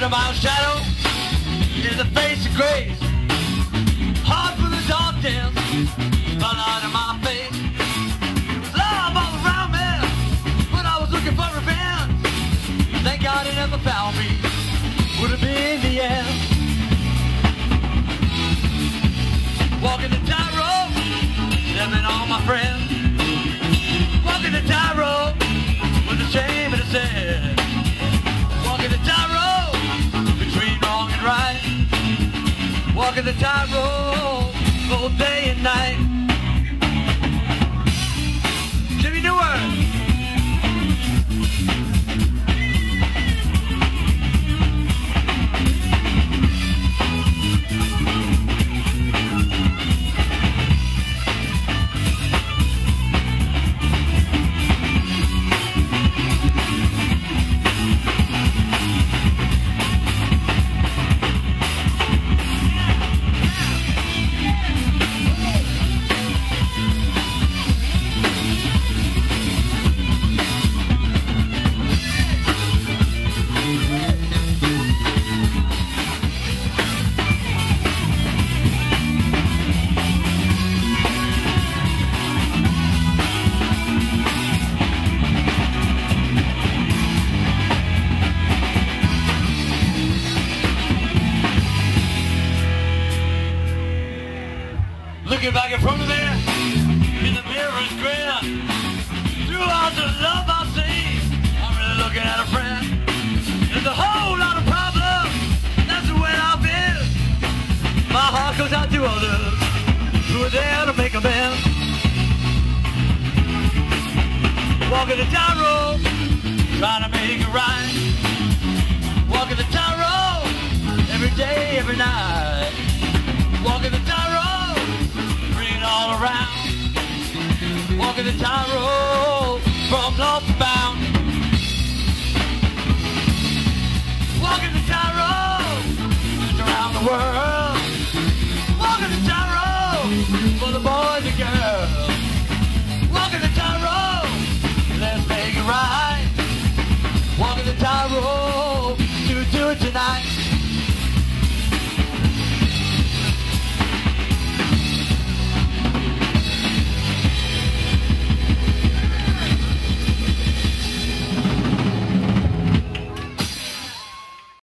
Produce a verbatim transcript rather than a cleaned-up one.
Under my own shadow is a face of grace. Heart full of darkness, spotlight in my face. It was love all around me, but I was looking for revenge. Thank God it never found me. Would have been the end. Walking the tightrope, stepping on my friends. Walking the tightrope with a shame in his head. Walking the tightrope between wrong and right. Walking the tightrope all day and night. Jimmy Newer. Looking back in front of me, in the mirror's grin. Through all the love I see, I'm really looking at a friend. There's a whole lot of problems, that's the way I've been. My heart goes out to others who are there to make amends. Walking the tightrope, trying to make it right. Walking the tightrope, every day, every night. Walking the tightrope, all around. Walking the tightrope from lost to bound. Walking the tightrope just around the world. Walking the tightrope for the boys and girls. Walking the tightrope, let's make it right. Walking the tightrope to do it tonight.